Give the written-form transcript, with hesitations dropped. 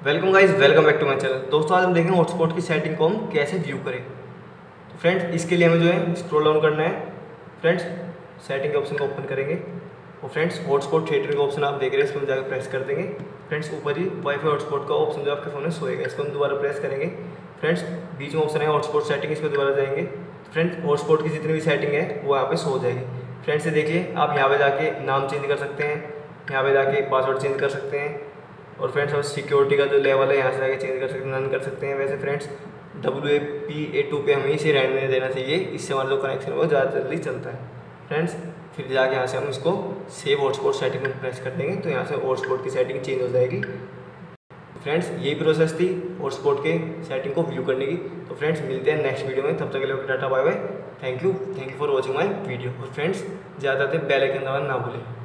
Welcome guys, welcome back to my channel. दोस्तों आज हम देखेंगे हॉटस्पॉट की सेटिंग को हम कैसे व्यू करें। तो फ्रेंड्स इसके लिए हमें जो है स्क्रॉल डाउन करना है। फ्रेंड्स सेटिंग के ऑप्शन को ओपन करेंगे और फ्रेंड्स हॉटस्पॉट थिएटर का ऑप्शन आप देख रहे हैं, इसको हम जाकर प्रेस कर देंगे। फ्रेंड्स ऊपर ही वाईफाई हॉटस्पॉट का ऑप्शन जो आपके फ़ोन में सोएगा, इसको हम दोबारा प्रेस करेंगे। फ्रेंड्स बीच में ऑप्शन है हॉटस्पॉट सेटिंग, इस पर दोबारा जाएंगे। फ्रेंड्स हॉटस्पॉट की जितनी भी सेटिंग है वो यहाँ पे सो जाएगी। फ्रेंड्स ये देखिए, आप यहाँ पे जाके नाम चेंज कर सकते हैं, यहाँ पे जाके पासवर्ड चेंज कर सकते हैं और फ्रेंड्स हम सिक्योरिटी का जो लेवल है यहाँ से जाके चेंज कर सकते हैं, नन कर सकते हैं। वैसे फ्रेंड्स WAP2 पे हमें इसे रहने देना चाहिए, इससे हमारा जो कनेक्शन है वो ज़्यादा जल्दी चलता है। फ्रेंड्स फिर जाके यहाँ से हम इसको सेव हॉटस्पॉट सेटिंग में प्रेस कर देंगे तो यहाँ से हॉटस्पॉट की सेटिंग चेंज हो जाएगी। फ्रेंड्स यही प्रोसेस थी हॉटस्पॉट के सेटिंग को व्यू करने की। तो फ्रेंड्स मिलते हैं नेक्स्ट वीडियो में, तब तक के लिए tata bye bye. Thank you for watching my video. और फ्रेंड्स ज़्यादातर बेल आइकन दबाना ना भूलें।